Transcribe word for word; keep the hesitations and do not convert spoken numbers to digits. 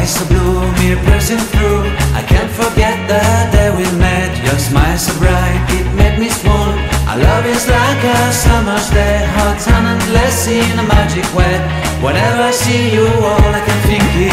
eyes so blue, me piercing through. I can't forget the day we met. Your smile so bright, it made me swoon. Our love is like a summer's day, hot and endless in a magic way. Whenever I see you, all I can think